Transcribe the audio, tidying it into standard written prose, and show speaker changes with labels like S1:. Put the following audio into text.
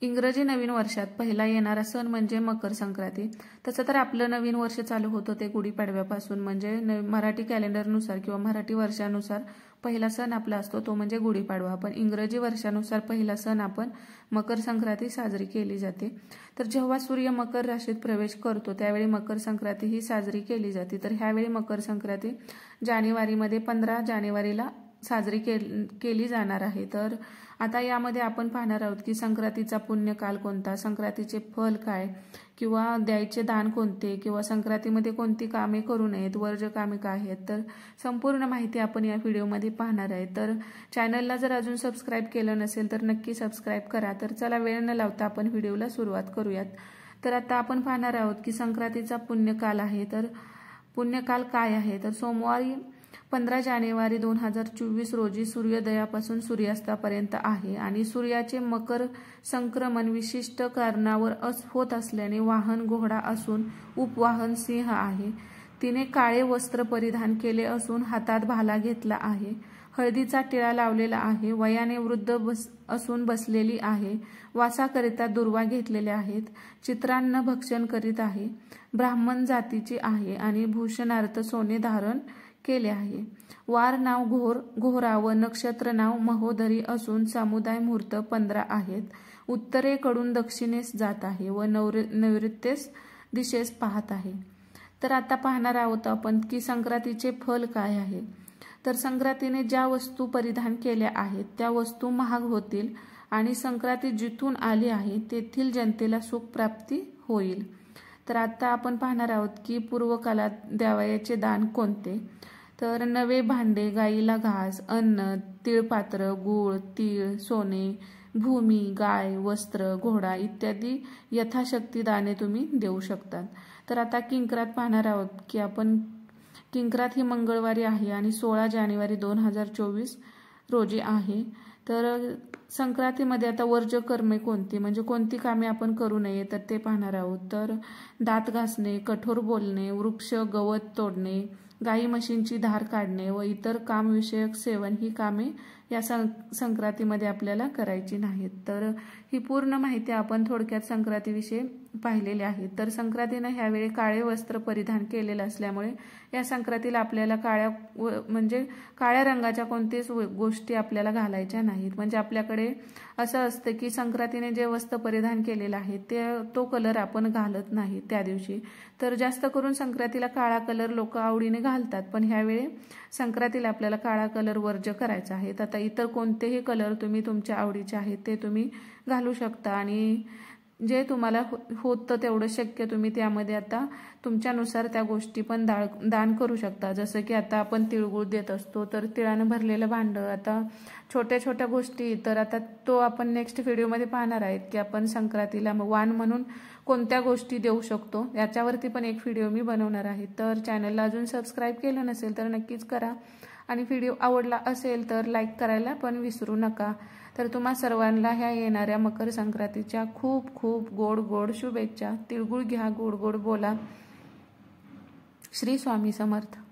S1: इंग्रजी नवीन वर्षात पहिला येणारा सण म्हणजे मकर संक्रांती। तसं तर आपलं नवीन वर्ष चालू होतं ते गुढीपाडव्यापासून, म्हणजे मराठी कॅलेंडरनुसार किंवा मराठी वर्षानुसार पहिला सण आपला असतो तो म्हणजे गुढीपाडवा। पण इंग्रजी वर्षानुसार पहिला सण आपण मकर संक्रांती साजरी केली जाते। तर जेव्हा सूर्य मकर राशीत प्रवेश करतो त्यावेळी मकर संक्रांती ही साजरी केली जाते। तर ह्यावेळी मकर संक्रांती जानेवारीमध्ये 15 जानेवारीला साजरी केली जाणार आहे। तर आता यामध्ये आपण पाहणार आहोत की संक्रांतीचा पुण्यकाल कोणता, संक्रांतीचे फल काय, किंवा द्यायचे दान कोणते, किंवा संक्रांतीमध्ये कोणती कामे करू नयेत, वर्ज्य कामे काय आहेत। तर संपूर्ण माहिती आपण या व्हिडिओमध्ये पाहणार आहे। तर चॅनलला जर अजून सबस्क्राईब केलं नसेल तर नक्की सबस्क्राईब करा। तर चला वेळ न लावता आपण व्हिडिओला सुरुवात करूयात। तर आता आपण पाहणार आहोत की संक्रांतीचा पुण्यकाल आहे। तर पुण्यकाल काय आहे, तर सोमवारी 15 जानेवारी 2024 रोजी सूर्योदयापासून सूर्यास्तापर्यंत आहे आणि सूर्याचे मकर संक्रमण विशिष्ट कारणावर होत असल्याने वाहन घोडा असून उपवाहन सिंह आहे। तिने काळे वस्त्र परिधान केले असून हातात भाला घेतला आहे, हळदीचा टिळा लावलेला आहे, वयाने वृद्ध असून बसलेली आहे, वासाकरिता दुर्वा घेतलेल्या आहेत, चित्रान्न भक्षण करीत आहे, ब्राह्मण जातीची आहे आणि भूषणार्थ सोने धारण केले आहे। वार नाव घोरा व नक्षत्र नाव महोदरी असून समुदाय मुहूर्त 15 आहेत। उत्तरेकडून दक्षिणेस जात आहे व नैऋत्येस दिशेस पाहत आहे। तर आता पाहणार आहोत आपण की संक्रांतीचे फल काय आहे। तर संक्रांतीने ज्या वस्तू परिधान केल्या आहेत त्या वस्तू महाग होतील आणि संक्रांती जिथून आली आहे तेथील जनतेला सुख प्राप्ती होईल। तर आता आपण पाहणार आहोत की पूर्वकालात द्यावयाचे दान कोणते। तर नवे भांडे, गाईला घास, अन्न, तिळपात्र, गूळ, तीळ, सोने, भूमी, गाय, वस्त्र, घोडा इत्यादी यथाशक्ती दाने तुम्ही देऊ शकतात। तर आता किंक्रात पाहणार आहोत की आपण किंक्रात ही मंगळवारी आहे आणि 16 जानेवारी 2024 रोजी आहे। तर संक्रांतीमध्ये आता वर्ज्य कर्मे कोणती, म्हणजे कोणती कामे आपण करू नये तर ते पाहणार आहोत। तर दात घासणे, कठोर बोलणे, वृक्ष गवत तोडणे, गाई म्हशींची धार काढणे व इतर कामविषयक सेवन ही कामे या संक्रांतीमध्ये आपल्याला करायची नाहीत। तर ही पूर्ण माहिती आपण थोडक्यात संक्रांतीविषयी पाहिलेली आहे। तर संक्रांतीने ह्यावेळी काळे वस्त्र परिधान केलेले असल्यामुळे या संक्रांतीला आपल्याला काळ्या रंगाच्या कोणत्याच गोष्टी आपल्याला घालायच्या नाहीत। म्हणजे आपल्याकडे असं असतं की संक्रांतीने जे वस्त्र परिधान केलेलं आहे तो कलर आपण घालत नाही त्या दिवशी। तर जास्त करून संक्रांतीला काळा कलर लोक आवडीने घालतात, पण ह्यावेळी संक्रांतीला आपल्याला काळा कलर वर्ज्य करायचा आहे। आता इतर कोणतेही कलर तुम्ही तुमच्या आवडीचे आहेत ते तुम्ही घालू शकता आणि जे तुम्हाला होतं तेवढं शक्य तुम्ही त्यामध्ये आता तुमच्यानुसार त्या गोष्टी पण दान करू शकता। जसं की आता आपण तिळगुळ देत असतो, तर तिळानं भरलेलं भांडं, आता छोट्या छोट्या गोष्टी, तर आता तो आपण नेक्स्ट व्हिडिओमध्ये पाहणार आहेत की आपण संक्रांतीला वाण म्हणून कोणत्या गोष्टी देऊ शकतो, याच्यावरती पण एक व्हिडिओ मी बनवणार आहे। तर चॅनलला अजून सबस्क्राईब केलं नसेल तर नक्कीच करा आणि व्हिडिओ आवडला असेल तर लाईक करायला पण विसरू नका। तर तुम्हा सर्वांना ह्या येणाऱ्या मकर संक्रांतीच्या खूप खूप गोड गोड शुभेच्छा। तिळगुळ घ्या, गोड गोड बोला। श्री स्वामी समर्थ।